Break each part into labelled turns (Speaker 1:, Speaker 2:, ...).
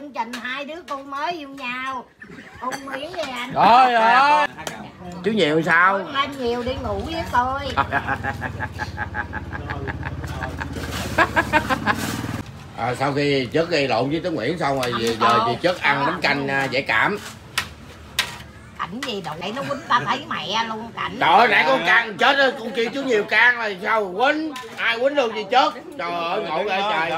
Speaker 1: chương trình hai đứa con mới yêu nhau. Con Nguyễn với anh.
Speaker 2: Trời ơi. Chú Nhiều sao?
Speaker 1: Anh Nhiều đi ngủ với tôi.
Speaker 2: Sau khi chất gây lộn với Tuấn Nguyễn xong rồi giờ chị chất ăn bánh canh dễ cảm.
Speaker 1: Cảnh gì đâu để nó quýnh ta thấy mẹ luôn Cảnh.
Speaker 2: Trời ơi nãy con can chết ơi, con kêu chú Nhiều can rồi sao quýnh, ai quýnh luôn gì chết. Trời ơi ngộ ghê trời.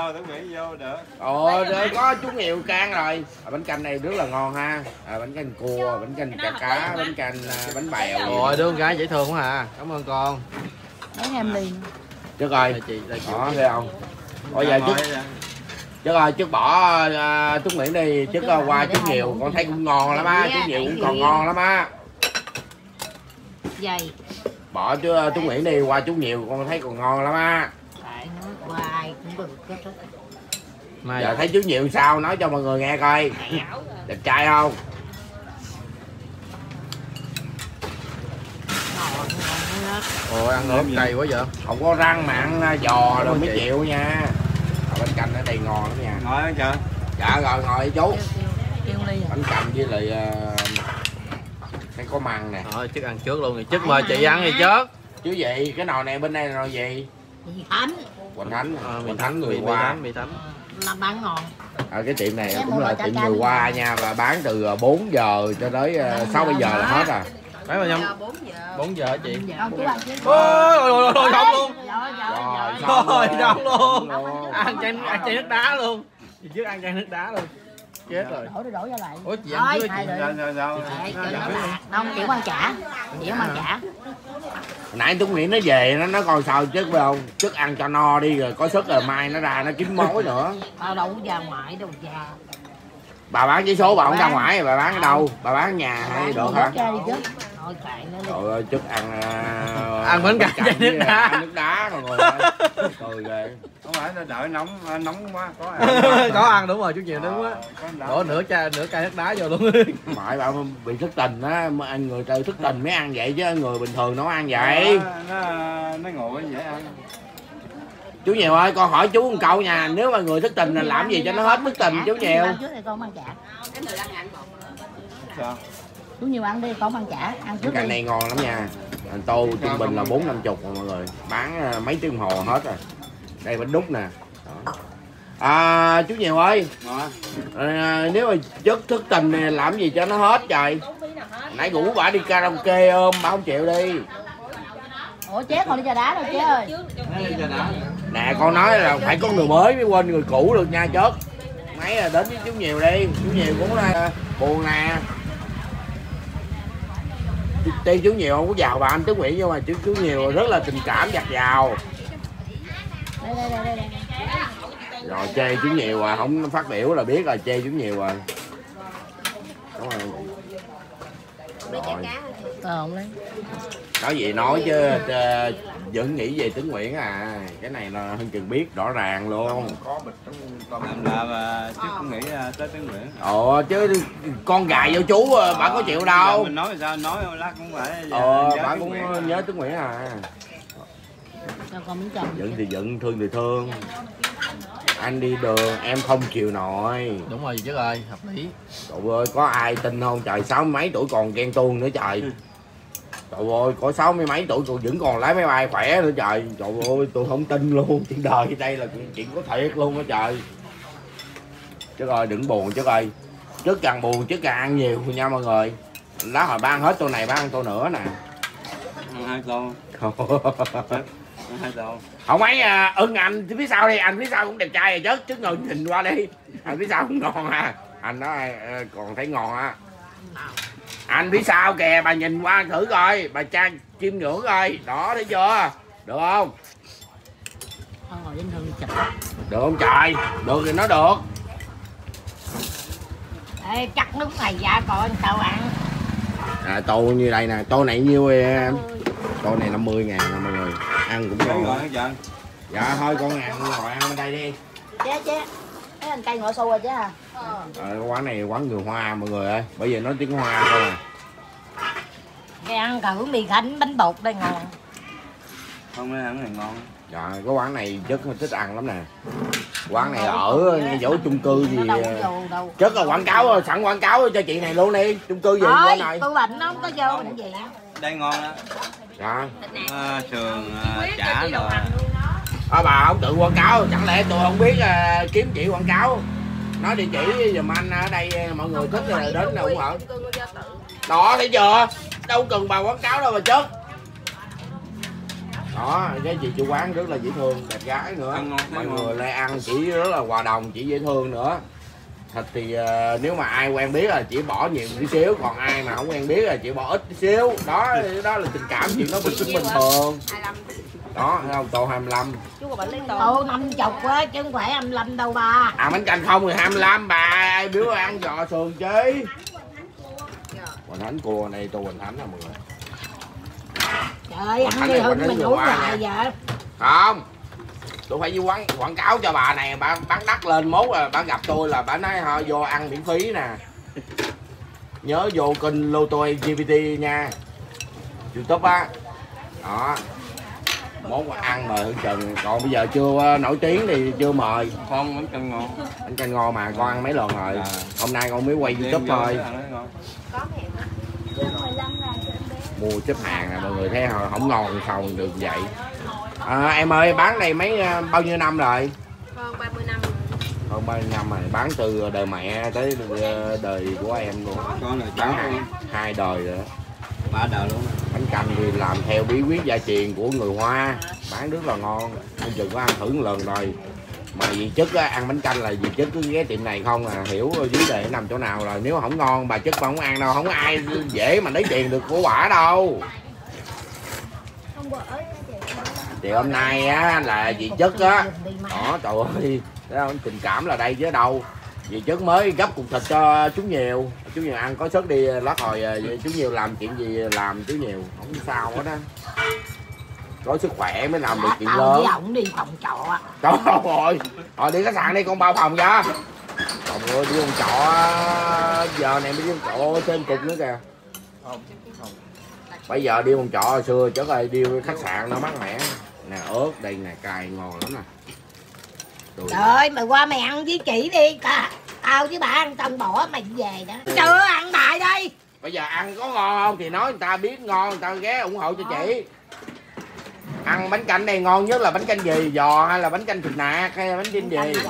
Speaker 2: Có chú Nhiều can rồi. Bánh canh này rất là ngon ha. Bánh canh cua, bánh canh chả cá, bánh canh bánh bèo. Rồi đứa con gái dễ thương quá à. Cảm ơn con.
Speaker 1: Mấy em liền.
Speaker 2: Chất ơi. Đó thấy không? Bây giờ Chất ơi, Chất bỏ Tuấn Nguyễn đi, Chất qua chú Nhiều, con thấy cũng ngon lắm á, chú Nhiều cũng còn ngon lắm á.
Speaker 1: Vậy.
Speaker 2: Bỏ Tuấn Nguyễn đi, qua chú Nhiều, con thấy còn ngon lắm á.
Speaker 1: Hoài cũng được
Speaker 2: đó. Giờ thấy chú Nhiều sao, nói cho mọi người nghe coi. Đẹp trai không? Ôi ăn ớt cay quá vậy. Không có răng mà ăn giò rồi mới chịu nha. Bánh canh ở đây ngon lắm nha.
Speaker 3: Ngồi đó chưa?
Speaker 2: Dạ rồi ngồi đi chú. Bánh canh với lại cái có măng nè. Thôi Chất ăn trước luôn rồi. Chất mời chị ăn thì Chất. Chú gì? Cái nồi này bên đây là nồi gì?
Speaker 1: Thánh.
Speaker 2: Quỳnh Thánh. Quỳnh Thánh người Hoa.
Speaker 1: Là bán ngon.
Speaker 2: Cái tiệm này cũng là tiệm người Hoa nha, và bán từ 4 giờ cho tới 6-7 giờ là hết à. Bán bao nhiêu? 4 giờ hả chị? Ôi rồi xong luôn. Rồi xong luôn. Ăn chay nước đá luôn. Chị trước ăn chay nước đá luôn. Chết rồi.
Speaker 1: Đổ ra lại.
Speaker 2: Ủa chị ăn trước chị.
Speaker 1: Không chịu ăn chả. Chịu ăn chả.
Speaker 2: Nãy Tuấn Nguyễn nó về nó coi sao Chất phải không? Chất ăn cho no đi rồi có sức rồi mai nó ra nó kiếm mối nữa.
Speaker 1: Tao đâu có ra ngoài đâu ra.
Speaker 2: Bà bán giấy số bà không ra ngoài, bà bán ở đâu? Bà bán ở nhà hay được hả? Trời ơi Chất ăn bánh canh với nước đá rồi ngồi cười ghê.
Speaker 3: Không phải nó đợi nóng quá có
Speaker 2: ăn. Có ăn đúng rồi chú Nhiều đúng á. Đổ nửa chai nước đá vô luôn. Mãi bà bị thất tình á, anh người ta thất tình mới ăn vậy chứ người bình thường nó ăn vậy.
Speaker 3: Nó ngồi dễ ăn.
Speaker 2: Chú Nhiều ơi, con hỏi chú một câu nha, nếu mà người thất tình là làm gì cho nó hết thất tình chú Nhiều?
Speaker 1: Trước thì con ăn chả.
Speaker 3: Sao?
Speaker 1: Chú Nhiều ăn đi, con ăn chả, ăn trước
Speaker 2: cái này ngon lắm nha. Anh tô trung bình là 4-50 mọi người, bán mấy tiếng đồng hồ hết rồi. Đây bánh đúc nè. Chú Nhiều ơi, nếu mà Chất thất tình này làm gì cho nó hết trời? Nãy rủ bà đi karaoke ôm, bà không chịu đi.
Speaker 1: Ủa Chế còn đi trà đá đâu Chế ơi.
Speaker 2: Nè con nói là phải có người mới mới quên người cũ được nha Chất. Mấy là đến với chú Nhiều đi, chú Nhiều cũng là buồn nè. Tuy chú Nhiều không có giàu bà anh Tuấn Nguyễn nhưng mà chú Nhiều rất là tình cảm dạt dào.
Speaker 1: Đây.
Speaker 2: Rồi chê chú Nhiều không phát biểu là biết là chê chú Nhiều rồi. Đúng rồi. Rồi. Nói gì nói chứ vẫn nghĩ về Tuấn Nguyễn à. Cái này là hơn chừng biết rõ ràng luôn.
Speaker 3: Có bịch là chứ không nghĩ tới Tuấn Nguyễn.
Speaker 2: Chứ con gài vô chú bà có chịu đâu.
Speaker 3: Mình nói sao nói lát cũng phải.
Speaker 2: Bà cũng nhớ Tuấn Nguyễn à. Giận thì giận, thương thì thương. Anh đi đường em không chịu nổi. Đúng rồi Chất ơi, hợp lý. Trời ơi, có ai tin không trời, 60 mấy tuổi còn ghen tuông nữa trời. Trời ơi, có 60 mấy tuổi còn vẫn còn lái máy bay khỏe nữa trời. Trời ơi, tôi không tin luôn. Trên đời đây là chuyện có thiệt luôn á trời. Chất ơi, đừng buồn Chất ơi. Chất càng buồn, Chất càng ăn nhiều nha mọi người. Lát hồi ba ăn hết tô này, ba ăn tô nữa nè.
Speaker 3: Ăn 2 tô. 2 tô.
Speaker 2: Không mấy ưng anh phía sau đi, anh phía sau cũng đẹp trai rồi Chất ngồi nhìn qua đi. Anh phía sau cũng ngon à. Anh nói còn thấy ngon á. Anh phía sau kìa, bà nhìn qua thử coi, bà cha chiêm ngưỡng coi, đó thấy chưa? Được không? Được không trời? Được thì nó được.
Speaker 1: Ê, chắc nước này ra coi sao ăn.
Speaker 2: Tô như đây nè, tô này nhiêu em? Tô này 50.000 nè mọi người, ăn cũng ngon. Dạ thôi con ăn ngồi ăn bên đây đi.
Speaker 1: Chế, thấy anh cây ngọ xu rồi chứ hả?
Speaker 2: Cái quán này quán người Hoa mọi người ơi, bởi vì nói tiếng Hoa thôi à.
Speaker 1: Cái ăn thử mì khánh bánh bột đây ngon.
Speaker 3: Không, cái ăn này ngon.
Speaker 2: Dạ, cái quán này Chất thích ăn lắm nè. Quán này ở ngay chỗ chung cư gì rất là quảng cáo, sẵn quảng cáo cho chị này luôn đi. Chung cư gì bên này
Speaker 1: tôi bệnh nó không có vô bệnh viện.
Speaker 3: Đây ngon đó.
Speaker 2: Dạ.
Speaker 3: Sườn chả rồi.
Speaker 2: Bà không tự quảng cáo, chẳng lẽ tôi không biết kiếm chị quảng cáo. Nói địa chỉ giùm anh ở đây mọi người thích đến là ủng hộ. Đó thấy chưa? Đâu cần bà quảng cáo đâu mà chết. Đó, cái chị chủ quán rất là dễ thương, đẹp gái nữa. Mọi người lại ăn chỉ rất là hòa đồng, chỉ dễ thương nữa. Thịt thì nếu mà ai quen biết là chỉ bỏ nhiều tí xíu, còn ai mà không quen biết là chỉ bỏ ít tí xíu. Đó là tình cảm, chuyện nó bình thường. Đó, thấy không? Tô 25.
Speaker 1: Tô 50 quá chứ không phải 25 đâu ba.
Speaker 2: Bánh canh không thì 25 bà, ai biếu ăn giò sườn chứ. Hoành Thánh cua này, tô Hoành Thánh nè mọi người.
Speaker 1: Trời ơi, ăn đi Hưng mình uống hoài vậy.
Speaker 2: Không, tôi phải quảng cáo cho bà này, bà bán đắt lên mốt rồi bà gặp tôi là bà nói thôi vô ăn miễn phí nè. Nhớ vô kênh Lô Tô GPT nha, YouTube á. Đó, mốt ăn mời Hương Trần, còn bây giờ chưa nổi tiếng thì chưa mời.
Speaker 3: Con bánh canh ngon.
Speaker 2: Bánh canh ngon mà con ăn mấy lần rồi. Hôm nay con mới quay YouTube thôi. Mua xếp hàng nè mọi người thấy không ngon sao được vậy. Em ơi bán này bao nhiêu năm rồi?
Speaker 4: Hơn 30 năm rồi.
Speaker 2: Hơn 30 năm rồi, bán từ đời mẹ tới đời của em luôn.
Speaker 3: Con là
Speaker 2: Bán hai đời rồi.
Speaker 3: 3 đời luôn.
Speaker 2: Bánh canh thì làm theo bí quyết gia truyền của người Hoa, bán rất là ngon. Anh Trường có ăn thử một lần rồi. Mà dì Chức á, ăn bánh canh là dì Chức cứ ghé tiệm này không à, hiểu vấn đề nằm chỗ nào rồi. Nếu không ngon bà Chức bà không ăn đâu, không có ai dễ mà lấy tiền được của quả đâu. Thì hôm nay á là dì Chức á, đó trời ơi, tình cảm là đây chứ đâu. Dì Chức mới gấp cục thịt cho chú Nhiều ăn có sức đi lát hồi chú Nhiều làm chuyện gì làm chú Nhiều không sao hết á. Có sức khỏe mới làm được chuyện lớn.
Speaker 1: Ổng đi phòng trọ.
Speaker 2: Trời ơi, thôi đi khách sạn đi con bao phòng ra. Trời ơi, đi phòng trọ giờ này mới đi phòng trọ trên cục nữa kìa. Bây giờ đi phòng trọ hồi xưa chắc là đi khách sạn nó mát mẻ. Nè ớt đây nè, cay ngon lắm nè.
Speaker 1: Trời ơi, mày qua mày ăn với chị đi. Tao với bà ăn xong bỏ mày về đó. Chưa ăn bài đi.
Speaker 2: Bây giờ ăn có ngon không thì nói người ta biết ngon, người ta ghé ủng hộ cho chị. Ăn bánh canh này ngon nhất là bánh canh gì? Giò hay là bánh canh thịt nạc hay là bánh canh gì?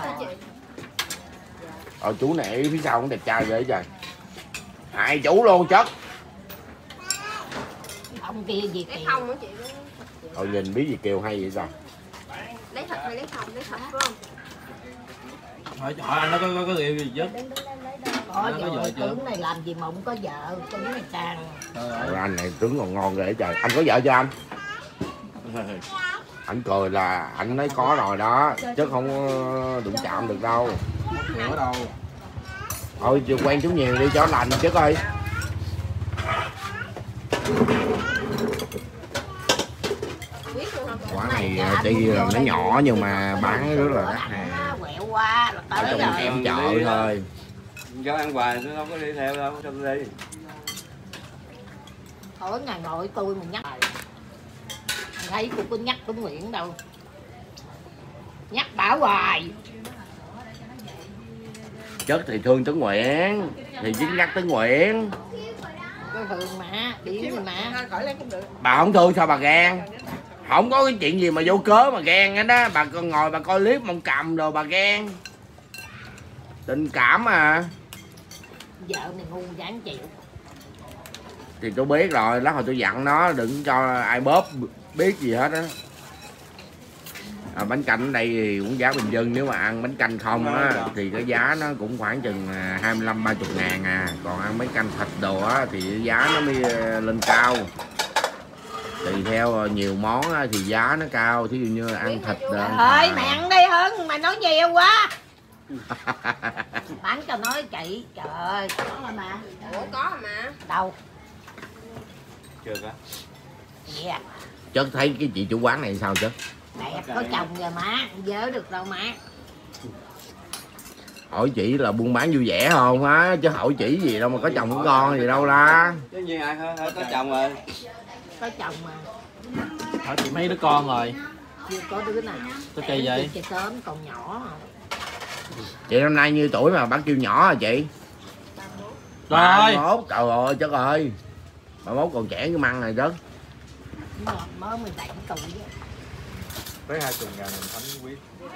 Speaker 2: Chú này phía sau cũng đẹp trai vậy trời. Hai chú luôn chất.
Speaker 1: Ông kia gì
Speaker 4: lấy không hả chị?
Speaker 2: Nhìn biết gì kêu hay vậy sao?
Speaker 4: Lấy thịt hay lấy không? Lấy thịt phải không?
Speaker 3: Hỏi anh nó có điều gì chứ?
Speaker 1: Có vợ tướng này làm gì mà không có vợ, tướng này càng.
Speaker 2: Anh này tướng còn ngon rồi trời. Anh có vợ cho anh? Anh cười là anh nói có rồi đó, chứ không đụng chạm được đâu.
Speaker 3: Nữa đâu.
Speaker 2: Thôi quen chú Nhiều đi cho lành chứ coi. Quả này tuy là nó nhỏ nhưng mà bán rất là đắt hàng. Ở trong em chợ thôi.
Speaker 3: Cháu ăn hoài tôi không có đi theo đâu, cho tôi đi.
Speaker 1: Tối ngày nội tôi mà nhắc. Thấy cô có nhắc Tuấn Nguyễn đâu. Nhắc bảo hoài.
Speaker 2: Chất thì thương Tuấn Nguyễn thì chính nhắc Tuấn Nguyễn.
Speaker 1: Có thương mà, điển gì mà.
Speaker 2: Bà không thương sao bà ghen? Không có cái chuyện gì mà vô cớ mà ghen hết á. Bà còn ngồi bà coi clip mong cầm rồi bà ghen. Tình cảm mà.
Speaker 1: Vợ mày ngu dám chịu.
Speaker 2: Thì tôi biết rồi, lát hồi tôi dặn nó đừng cho ai bóp biết gì hết á. Bánh canh ở đây thì cũng giá bình dân, nếu mà ăn bánh canh không á thì cái giá nó cũng khoảng chừng 25-30 ngàn à. Còn ăn bánh canh thịt đồ á thì giá nó mới lên cao. Tùy theo nhiều món á, thì giá nó cao, thí dụ như ăn thịt rồi.
Speaker 1: Thôi mày ăn đi Hưng, mày nói nhiều quá. Bán cho nói chị, trời ơi, có mà.
Speaker 4: Ủa có mà.
Speaker 1: Đâu?
Speaker 3: Chưa có.
Speaker 1: Yeah.
Speaker 2: Chất thấy cái chị chủ quán này sao chứ?
Speaker 1: Đẹp, có chồng rồi má, không dớ được đâu má.
Speaker 2: Hỏi chị là buôn bán vui vẻ không á, chứ hỏi chị gì đâu mà có chồng có con gì đâu la.
Speaker 3: Chứ nhiên ai có chồng rồi.
Speaker 1: Có chồng mà.
Speaker 5: Hỏi chị mấy đứa con rồi?
Speaker 1: Chưa có đứa nào.
Speaker 5: Có kỳ vậy?
Speaker 1: Chơi sớm còn nhỏ.
Speaker 2: Chị năm nay nhiêu tuổi mà bác kêu nhỏ hả chị? 31. Trời ơi trời ơi. 31 còn trẻ như măng này đó.
Speaker 1: Mới 17 tuổi.
Speaker 3: Tới 20.000 mình thánh quyết.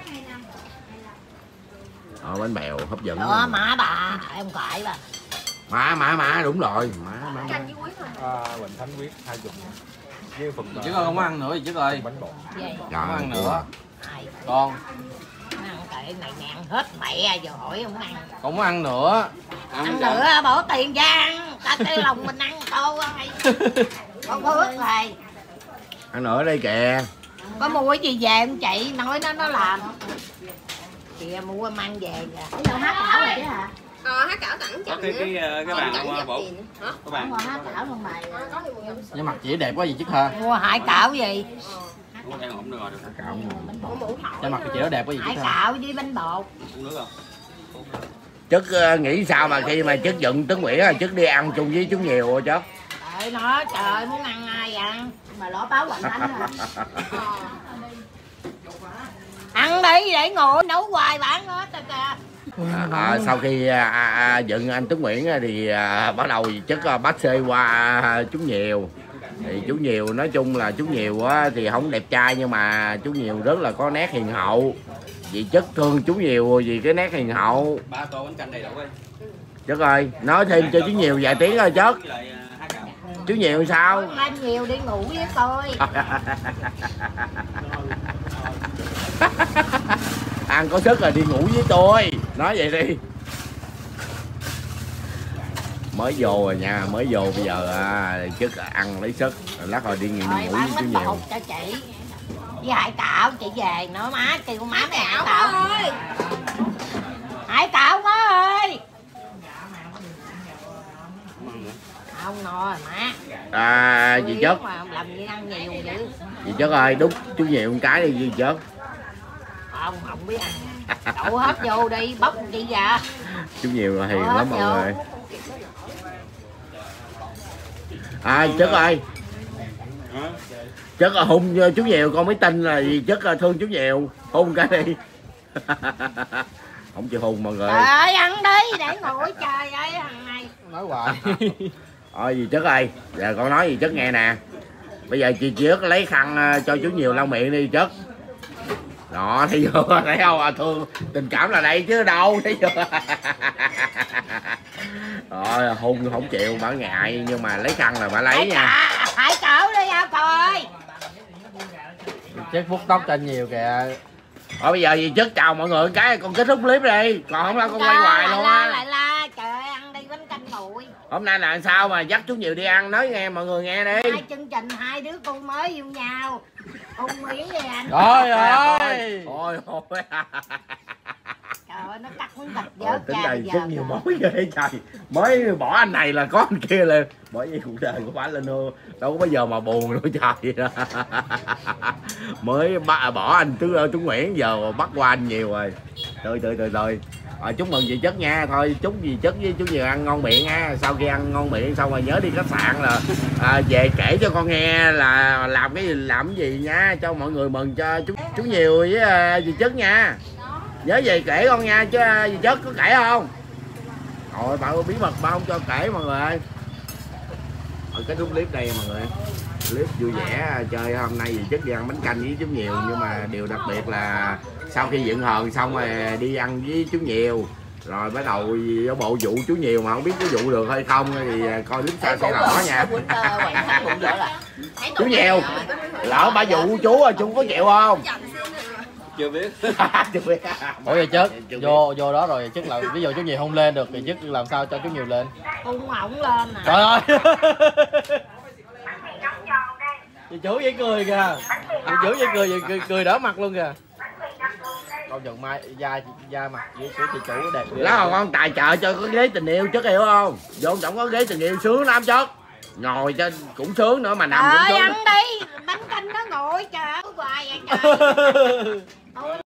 Speaker 2: Bánh bèo hấp dẫn.
Speaker 1: Đó má bà, em gọi bà.
Speaker 2: Má đúng rồi. Má.
Speaker 4: Canh với quý thôi.
Speaker 3: Bình thánh quyết 20.000. Với phần
Speaker 5: Chứ con không ăn nữa gì chứ ơi.
Speaker 3: bánh bột.
Speaker 2: Không
Speaker 5: ăn nữa.
Speaker 1: Ai
Speaker 5: Con
Speaker 1: ăn cái này nè hết mẹ giờ hỏi không ăn.
Speaker 5: không ăn nữa.
Speaker 1: Ăn nữa bỏ tiền ra ăn. Ta cái lòng mình ăn tô ơi. Con phước rồi.
Speaker 2: Ăn nữa đây kìa.
Speaker 1: Có mua cái gì về em chị nói nó làm. Chị mua mang về kìa.
Speaker 6: Đâu hát cảo rồi chứ hả?
Speaker 4: Hát cảo tặng
Speaker 3: Có
Speaker 4: chẳng
Speaker 3: cái bàn bột. Có bàn.
Speaker 6: Còn hát cảo không mày?
Speaker 5: Nhưng mặt chị đẹp quá gì chứ ha.
Speaker 1: Mua hải cảo gì?
Speaker 3: Em không được rồi được.
Speaker 2: Cạo.
Speaker 5: Nhưng mặt chị nó đẹp quá gì
Speaker 1: Hải
Speaker 5: chứ ha.
Speaker 1: cảo với bánh bột.
Speaker 3: Uống nước không?
Speaker 2: Chức nghĩ sao mà khi mà chức giận Tuấn Nguyễn là chức đi ăn chung với chú nhiều rồi chứ?
Speaker 1: Trời nó trời muốn ăn ai ăn.
Speaker 6: Mà lỏ báo Hoành Thánh hả?
Speaker 1: Ăn đi để ngồi nấu hoài bán hết rồi kìa.
Speaker 2: Sau khi giận anh Tuấn Nguyễn thì bắt đầu chất bắt xê qua chú nhiều. Thì chú nhiều nói chung là chú nhiều thì không đẹp trai nhưng mà chú nhiều rất là có nét hiền hậu. Vì chất thương chú nhiều vì cái nét hiền hậu.
Speaker 3: 3 tô bánh canh đầy đủ đi.
Speaker 2: Chất ơi nói thêm cho chú nhiều vài tiếng thôi chất.
Speaker 3: Với lại hát cảo.
Speaker 2: Chú nhiều sao?
Speaker 1: Lên nhiều đi ngủ với tôi.
Speaker 2: Ăn có sức là đi ngủ với tôi. Nói vậy đi. Mới vô rồi nha, mới vô bây giờ chức ăn lấy sức. Lát rồi đi ngủ
Speaker 1: Rồi
Speaker 2: với
Speaker 1: bán
Speaker 2: chú
Speaker 1: bánh
Speaker 2: nhiều.
Speaker 1: bột cho chị. Với hải cảo chị về nó má kêu má mẹ hải cảo ơi. Hải cảo má ơi. Không no rồi má.
Speaker 2: Dì chất.
Speaker 1: Mà làm gì ăn nhiều dữ.
Speaker 2: Dì chất ơi đút chú nhiều một cái đi dì chất.
Speaker 1: Không biết ăn. Đậu hết vô đi bóc chị dạ.
Speaker 2: Chú nhiều là hiền lắm mọi người. Chất ơi. Chất hôn chú nhiều con mới tin là gì chất thương chú nhiều. Hôn cái đi. Không chịu hôn mọi người.
Speaker 1: Trời ơi ăn đi để ngồi trời ơi thằng này.
Speaker 5: Nói hoài.
Speaker 2: Dì chất ơi, giờ con nói gì chất nghe nè. Bây giờ chị chất lấy khăn cho chú nhiều lau miệng đi chất. Đó thấy chưa, thấy không thương tình cảm là đây chứ đâu thấy chưa. Rồi hôn không chịu bà ngại nhưng mà lấy khăn là bà lấy nha.
Speaker 1: Hải cảo đi nha thôi.
Speaker 5: Chết vuốt tóc cho nhiều kìa.
Speaker 2: Bây giờ gì chất chào mọi người cái con kết thúc clip đi. Còn không là con quay hoài luôn á.
Speaker 1: Lại la trời ơi ăn đi bánh canh bụi.
Speaker 2: Hôm nay là sao mà dắt chú nhiều đi ăn nói nghe mọi người nghe đi.
Speaker 1: Hai chương trình hai đứa con mới yêu nhau. Ông Nguyễn với anh.
Speaker 5: Trời ơi.
Speaker 2: Ôi ôi.
Speaker 1: Trời ơi nó cắt miếng thịt vớt
Speaker 2: Tính
Speaker 1: ra
Speaker 2: này
Speaker 1: bây
Speaker 2: rất
Speaker 1: giờ.
Speaker 2: nhiều mối ghê trời. Mới bỏ anh này là có anh kia lên. Bởi vì cuộc đời của bà lên đâu có bao giờ mà buồn nữa trời. Mới bỏ anh Tuấn Nguyễn giờ bắt qua anh nhiều rồi. Rồi chúc mừng chị chất nha. Thôi chúc dì chất với chú nhiều ăn ngon miệng nha. Sau khi ăn ngon miệng xong rồi nhớ đi khách sạn là về kể cho con nghe là làm cái gì nha. Cho mọi người mừng cho chú nhiều với dì chất nha. Nhớ về kể con nha chứ dì chất có kể không? Rồi bảo bí mật ba không cho kể mọi người ơi. Kết thúc clip đây mọi người. Clip vui vẻ chơi hôm nay dì chất đi ăn bánh canh với chú nhiều. Nhưng mà điều đặc biệt là sau khi dựng hờn xong rồi đi ăn với chú nhiều. Rồi bắt đầu có bộ vụ chú nhiều mà không biết có vụ được hay không thì coi clip sau sẽ rõ nha. Chú nhiều lỡ ba vụ chú có chịu không?
Speaker 3: Chưa biết.
Speaker 2: Chưa biết.
Speaker 5: Ủa vậy chứ vô đó rồi chứ là ví dụ chú nhiều không lên được thì chứ làm sao cho chú nhiều lên?
Speaker 1: Cung ổng lên nè.
Speaker 5: Trời ơi. Chị chủ vậy cười kìa. Chị chủ vậy cười đỡ mặt luôn kìa. Công nhận mai da mặt của chị chủ đẹp.
Speaker 2: Lá con tài trợ cho có ghế tình yêu chất hiểu không? Vô trọng có ghế tình yêu sướng lắm chất. Ngồi trên cũng sướng nữa mà nằm cũng sướng.
Speaker 1: Ăn đi bánh canh nó nguội trời ơi hoài vậy trời.